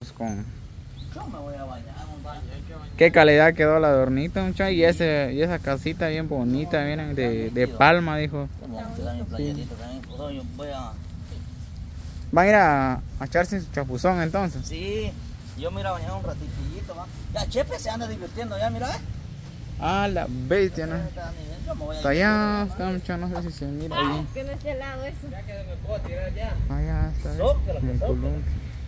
con... Yo me voy a bañar, un baño. Qué calidad quedó la adornita, muchachos. Y esa casita bien bonita, miren, de palma, dijo. ¿Van a ir a echarse su chapuzón entonces? Sí, yo me iré a bañar un ratitillito, va. Ya Chepe se anda divirtiendo, ya mira. Ah, la bestia, ¿no? Está allá, está mucho, no sé si se mira bien. Que no esté al lado eso. Ya que me puedo tirar ya. Allá está, en el columpio.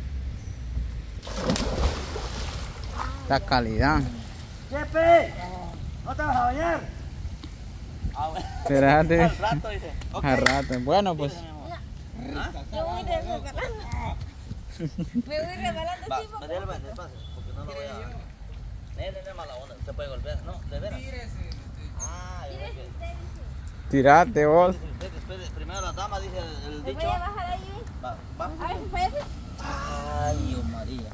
Esta calidad. Chepe, ¿no te vas a bañar? Espérate. Al rato dice. Okay. Al rato. Bueno, pues. Yo voy rebalando. Me voy rebalando así, Va, despacio, porque no lo voy a... No mala onda, se puede golpear, ¿no? ¿De veras? Ah, yo creo que... Tirate vos. Después, primero la dama dice el ¿Me dicho. voy a bajar ahí? Va. A ver si parece. Ay, Dios María.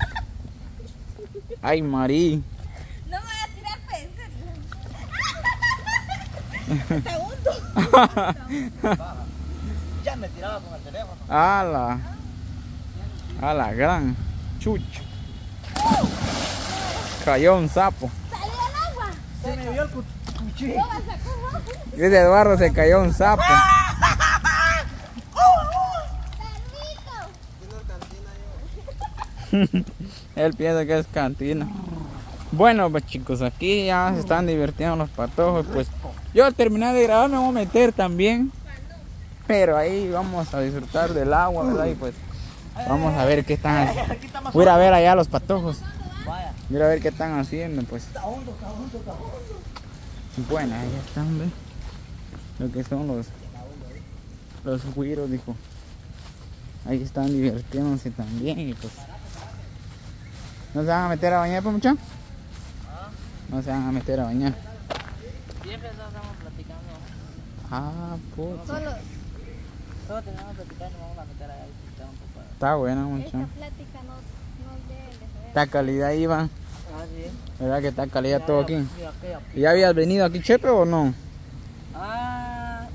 Ay, Marí. No me voy a tirar peces. Está hondo. Ya me tiraba con el teléfono. A la gran chucho. Cayó un sapo. Salió el agua. Se me vio el cuchillo. No vas a comer. Dice Eduardo, se cayó un sapo. Él piensa que es cantina. Bueno, pues chicos, aquí ya se están divirtiendo los patojos. Pues yo al terminar de grabar me voy a meter también. Pero ahí vamos a disfrutar del agua, ¿verdad? Y pues vamos a ver qué están haciendo. Voy a ir a ver allá los patojos. Voy a ir a ver qué están haciendo, pues. Bueno, ahí están, ¿ves? Lo que son los güiros, dijo. Ahí están divirtiéndose también y pues... ¿No se van a meter a bañar, pues, muchachos? No se van a meter a bañar. Siempre estamos platicando. Ah, pues. Solo tenemos platicando, vamos a meter ahí un poco. Está buena, Esta muchachos. plática no debe de saber. Está calidad, Iván. Ah, sí. ¿Verdad que está calidad todo aquí? Mira, aquella. ¿Y ya habías venido aquí, Chepe, o no? Ah,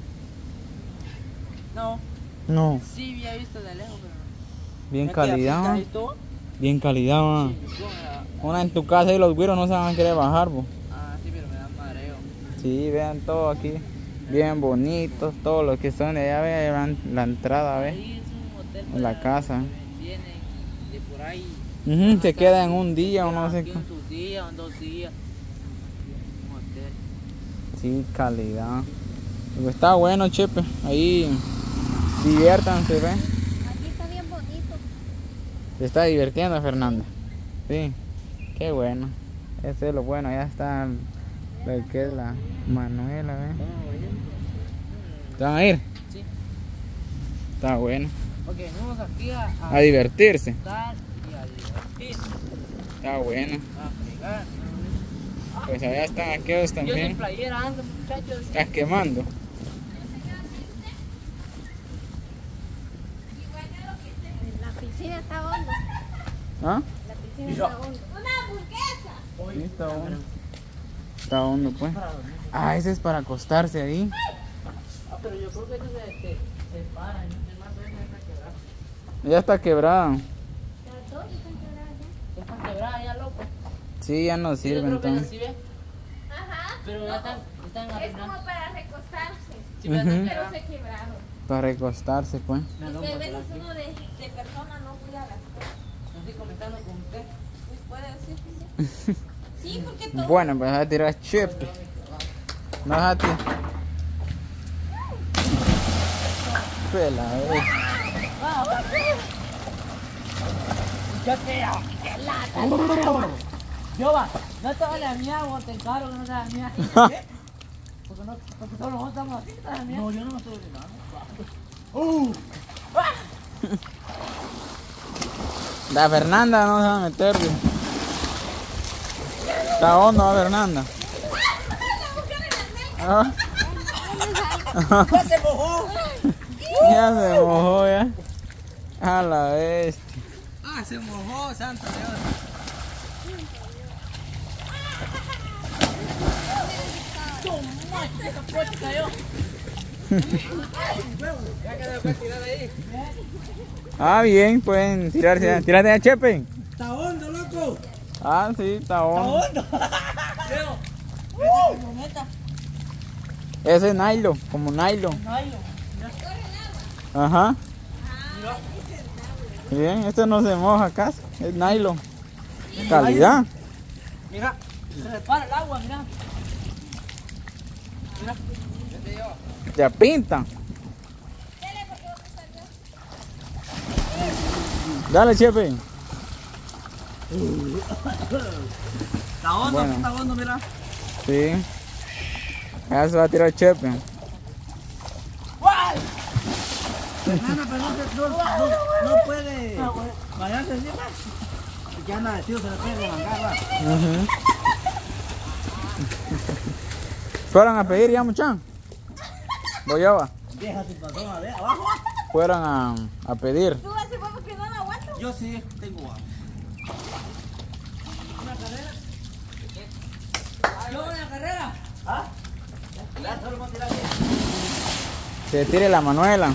no. No. Sí, había visto de lejos, pero... Bien Mira aquella calidad, pinta, ¿no? ¿y tú? Bien calidad, man. Sí, Una en tu casa y los güiros no se van a querer bajar, pues. ah, sí, pero me da mareo. Sí, vean todo aquí. Bien bonitos, todos los que son de allá, vean la entrada, ve. Ahí es un hotel En la para casa. que vienen de por ahí. Se queda en un día o no sé Aquí qué. en sus días o en 2 días. Un hotel. Sí, calidad. Pues está bueno, Chepe. Ahí diviértanse, ve. Aquí está bien bonito. Se está divirtiendo, Fernanda. Sí, qué bueno. Eso es lo bueno. Ya está lo que es la Manuela, ve. ¿Te van a ir? Sí. Está bueno. Ok, vamos aquí A divertirse. estar y a divertir. Está bueno. A fregar. Pues allá están aquellos Yo sin también. playera ando, muchachos. Estás quemando. La piscina está hondo. ¿Ah? La piscina está hondo. ¡Una hamburguesa! Sí, está hondo. Está hondo, pues. Ah, ese es para acostarse ahí. Ah, pero yo creo que eso se para, y no más veces está quebrado. Ya está quebrada. Las dos están quebradas ya. Ya están quebradas ya, loco. Sí, ya no Sí, yo sirve creo que entonces. así ve. Ajá. Pero ya están Es arruinadas. como para recostarse. Sí, pero están Ujú. Pero quebradas. se quebraron. Para recostarse, pues. Me Es hago que a un veces papel uno de persona no cuida las cosas. aquí. Estoy comentando con usted. Pues puede decir que sí. Sí, porque todo. Bueno, pues a tirar Chepe. No vas a tirar. Pela, Yo va, no te vale a mí agua, te encaro que no te vale a mí. ¿Qué? Porque todos nosotros estamos así, ¿te vale a mí? No, yo no me estoy orinando. La Fernanda no se va a meter. Está hondo, ¿va, Fernanda? Ah. ¡Ya se mojó! Ya se mojó, ya. A la bestia. ¡Ah, se mojó, santo Dios! ¡Esa puerta cayó! Ya quedó para tirar ahí. Ah, bien, pueden tirarse. Tírate a Chepe. Está hondo, loco. Ah, sí, está hondo. Ese es nylon, como nylon. Ajá. Bien, este no se moja casi, es nylon. Calidad. Mira, se repara el agua, mira. Mira. Ya pinta. Dale, Chepe. Está hondo, Bueno. está hondo, mira. Sí. Ya se va a tirar Chepe. Fernanda, pero no puede bañarse encima. Que anda vestido, se le puede remangar, va. ¿Fueron a pedir ya, mucha? Voy a va. Deja su patrón, a ver, abajo. Fueron a pedir. Tú hace poco que no me aguanto. Yo sí tengo agua. ¿Una carrera? ¿Yo una carrera? ¿Ah? Ya, solo vamos a tirar aquí. Se tire la Manuela.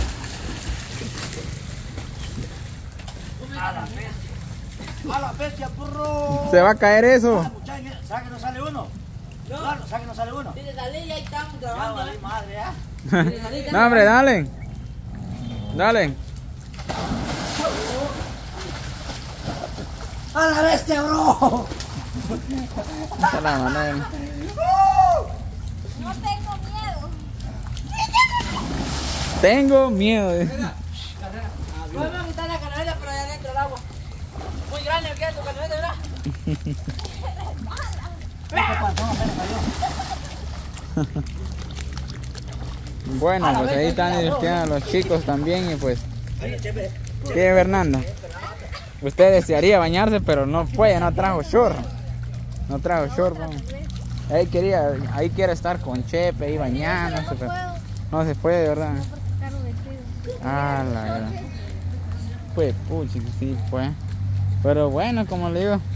A la bestia, burro. Se va a caer eso. Muchachos, ¿sabes que no sale uno? Claro, ¿sabes que no sale uno? Dice, dale, ya estamos Ya, grabando. vale, madre, ya. No, hombre, dale. Dale. ¡A la bestia, bro! Esa es la Manuela. No tengo miedo. Tengo miedo. Vuelve a quitar la canaleta, pero allá adentro el agua. Muy grande, ¿qué es tu canaleta, verdad? Bueno, pues ahí están divirtiendo los chicos también y pues... ¿Qué, Fernanda? Usted desearía bañarse, pero no puede, no trajo short. No trajo short, vamos. Ahí quiere estar con Chepe ahí bañándose, pero no se puede, ¿verdad? Ah, la verdad. Pues, puchi, sí, pues. Pero bueno, como le digo,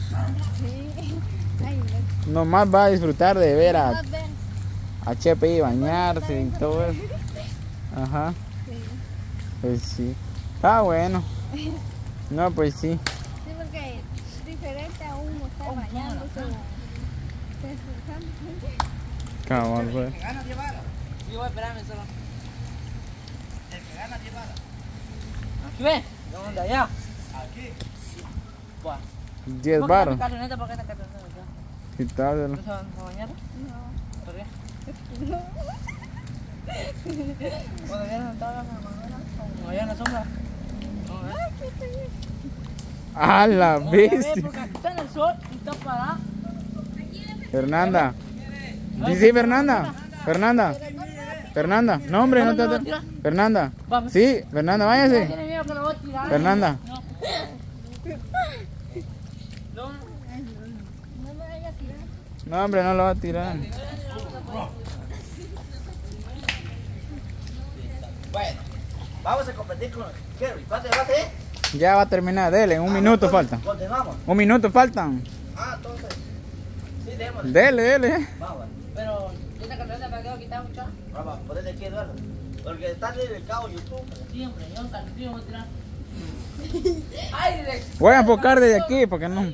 nomás va a disfrutar de ver a Chepe ahí bañarse y todo eso. Ajá. Pues sí. Está bueno. No, pues sí. Sí, porque es diferente a uno estar bañándose o esforzando. Cabal, pues. El que gana 10 varas. Sí, voy a esperarme solo. El que gana 10 varas. ¿Aquí ves? ¿Dónde? Allá. Aquí. Buah. 10 baros. ¿Por qué esta cartoneta? Quitáselo. ¿No se van a bañar? No. ¿Por qué? Cuando vienen en todas las maneras, como allá en la sombra. ¡Ah, la bestia! Porque aquí está en el sol y está parada. Fernanda. Sí, Fernanda. Fernanda. Fernanda. No, hombre, no te... Fernanda. Sí, Fernanda, váyase. ¿Tiene miedo que lo voy a tirar? Fernanda. No. No. No me vaya a tirar. No, hombre, no lo va a tirar. Bueno, vamos a competir con Kerry. ¿Cuánto va a ser? Ya va a terminar, dele, un minuto falta. Continuamos. Un minuto faltan. Ah, entonces. Sí, démosle. Dele. Vamos. Pero, ¿esta cartoneta me quedó quitada mucho? Vamos, ponete aquí, Eduardo. Porque está dedicado a YouTube. Siempre, yo salí, voy a tirar. ¡Ay, directo! Voy a enfocar desde aquí, porque no.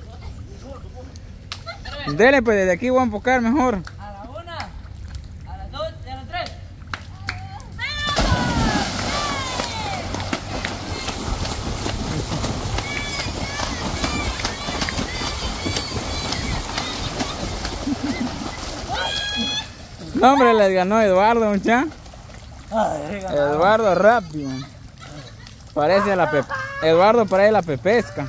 Dele, pues desde aquí voy a enfocar mejor. A la 1, a las 2 y a las 3. No, hombre, les ganó Eduardo, mucha. Eduardo rápido. Parece la Eduardo parece la pepesca.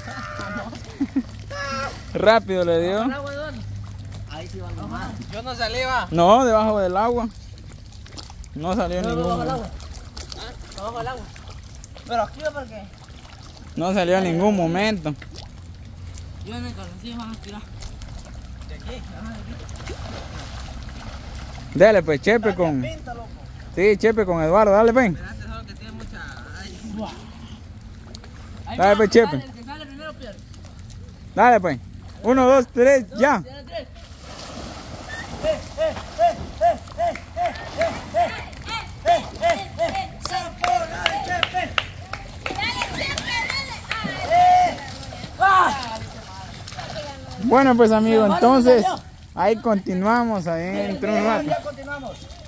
Rápido le dio. Ahí sí va más. Yo no salí, va. No, debajo del agua. No salió Debajo del ninguno. agua. Abajo del agua. Pero aquí va porque No salió en ningún momento. yo en el calzoncillo van a tirar. De aquí, ajá, de aquí. Dale, pues, Chepe con... Pinta, loco. Sí, Chepe con Eduardo, dale, pues. Espérate, solo que tiene mucha... Ahí Dale, pues, Chepe. El que sale primero pierde. Dale, pues. 1, 2, 3, ya. Tiene 3. ¡Ah! Bueno, pues amigo, entonces ahí continuamos ahí dentro de un rato. Ya continuamos.